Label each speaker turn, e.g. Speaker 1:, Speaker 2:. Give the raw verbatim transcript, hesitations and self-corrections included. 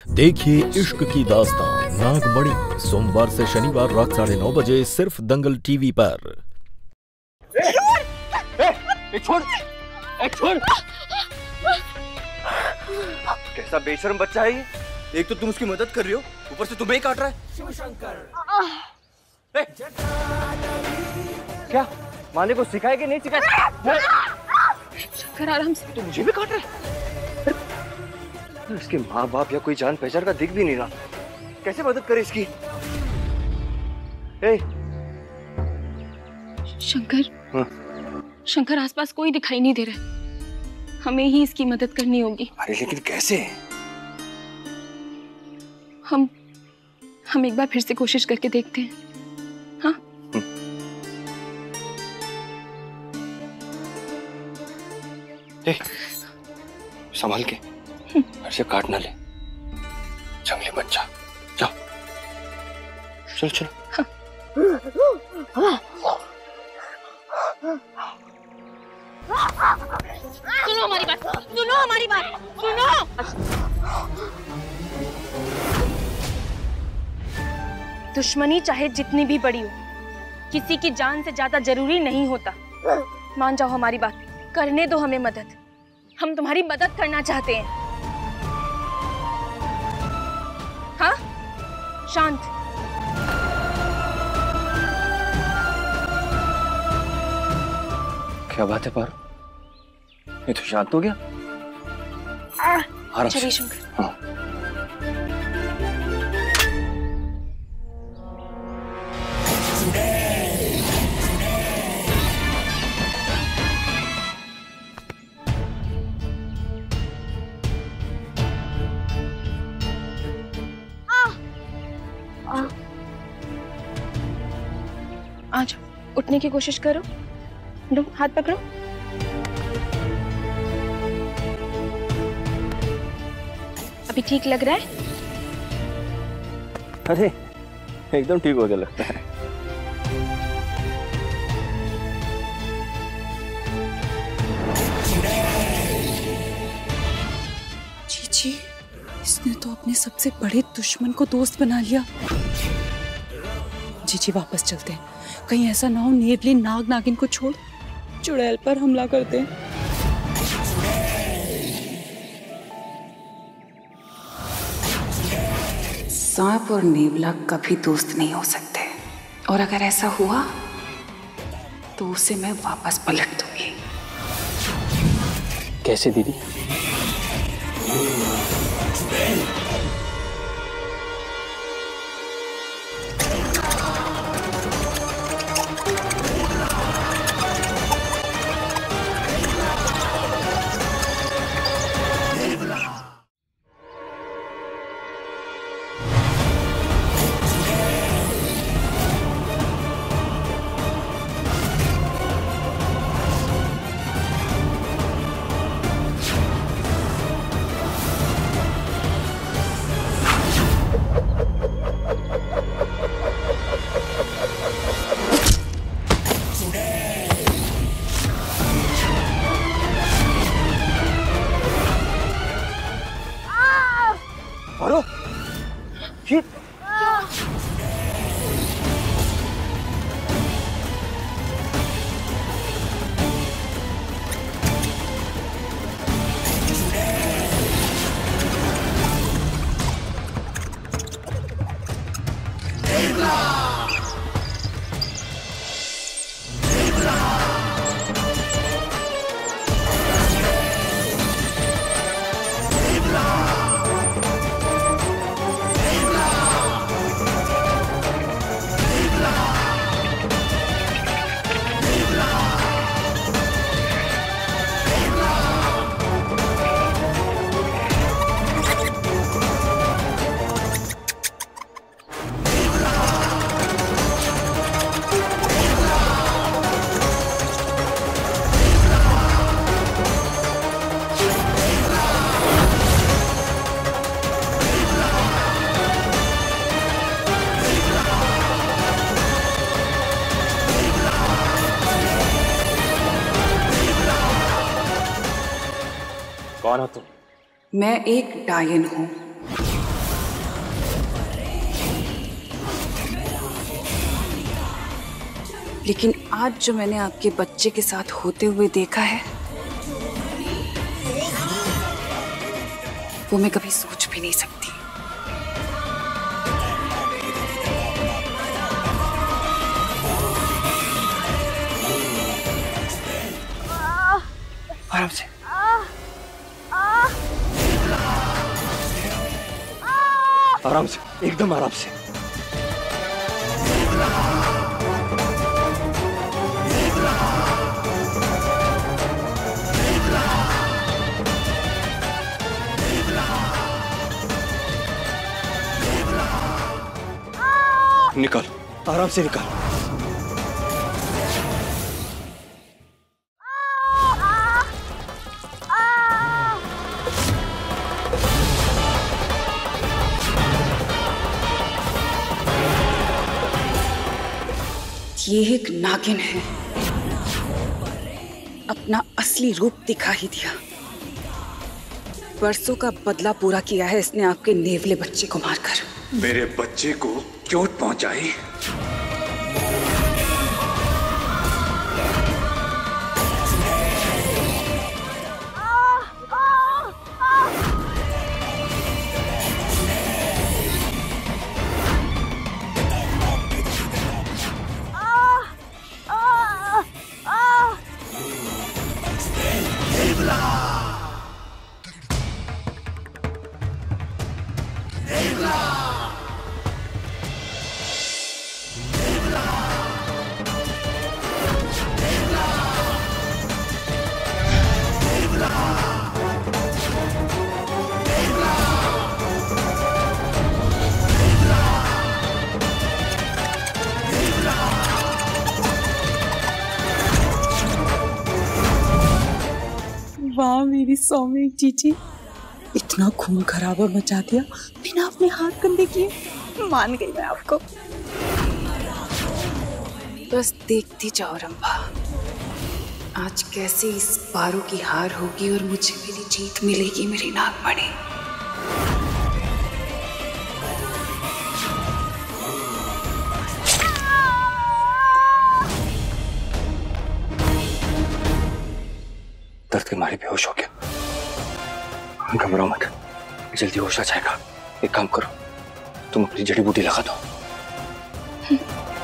Speaker 1: देखिए इश्क की दास्तां नागमणि सोमवार से शनिवार रात साढ़े नौ बजे सिर्फ दंगल टीवी पर।
Speaker 2: ए, ए, छोड़, ए, छोड़। कैसा बेशर्म बच्चा है ये। एक तो तुम उसकी मदद कर रही हो, ऊपर से तुम्हें ही काट रहा है। शिवशंकर। क्या माने को सिखाया कि नहीं सिखाया?
Speaker 3: शंकर आराम से।
Speaker 2: तो मुझे भी काट रहा है। इसके माँ बाप या कोई जान पहचान का दिख भी नहीं रहा, कैसे मदद करे इसकी? ए!
Speaker 3: शंकर,
Speaker 2: हाँ?
Speaker 3: शंकर आसपास कोई दिखाई नहीं दे रहा, हमें ही इसकी मदद करनी होगी।
Speaker 2: अरे लेकिन कैसे?
Speaker 3: हम हम एक बार फिर से कोशिश करके देखते हैं। हाँ?
Speaker 2: ए, संभाल के, ऐसे काट ना ले, जंगली बच्चा। जाओ, चलो चलो।
Speaker 3: सुनो हमारी बात, सुनो हमारी बात, सुनो। दुश्मनी चाहे जितनी भी बड़ी हो, किसी की जान से ज्यादा जरूरी नहीं होता। मान जाओ हमारी बात, करने दो हमें मदद, हम तुम्हारी मदद करना चाहते हैं। हाँ? शांत।
Speaker 2: क्या बात है पारो? ये तो शांत हो गया।
Speaker 3: चलिए शंकर।
Speaker 2: हाँ।
Speaker 3: आ जाओ, उठने की कोशिश करो। लो, हाथ पकड़ो। अभी ठीक लग रहा है?
Speaker 2: अरे एकदम ठीक हो गया लगता है।
Speaker 4: चीची, इसने तो अपने सबसे बड़े दुश्मन को दोस्त बना लिया। जीजी वापस चलते हैं, कहीं ऐसा ना हो नेवली नाग नागिन को छोड़ चुड़ैल पर हमला कर दे।
Speaker 5: सांप और नेवला कभी दोस्त नहीं हो सकते, और अगर ऐसा हुआ तो उसे मैं वापस पलट दूंगी।
Speaker 2: कैसे दीदी? पारो, ये कौन हो तुम?
Speaker 5: मैं एक डायन हूं। लेकिन आज जो मैंने आपके बच्चे के साथ होते हुए देखा है, वो मैं कभी सोच भी नहीं सकती।
Speaker 2: आराम से। आराम से, एकदम आराम से। निकाल, आराम से निकाल।
Speaker 5: ये एक नागिन है, अपना असली रूप दिखा ही दिया। बरसों का बदला पूरा किया है इसने आपके नेवले बच्चे को मारकर।
Speaker 6: मेरे बच्चे को चोट पहुंचाई।
Speaker 4: वाह मेरी सौम्य जीजी, इतना खून खराबा मचा दिया बिना अपने हाथ गंदे किए। मान गई मैं आपको।
Speaker 5: बस देखती जाओ रंभा, आज कैसे इस पारो की हार होगी और मुझे मेरी जीत मिलेगी मेरी नागमणि।
Speaker 2: दर्द के मारे बेहोश हो गया। घबराओ मत, जल्दी होश आ जाएगा। एक काम करो, तुम अपनी जड़ी बूटी लगा दो।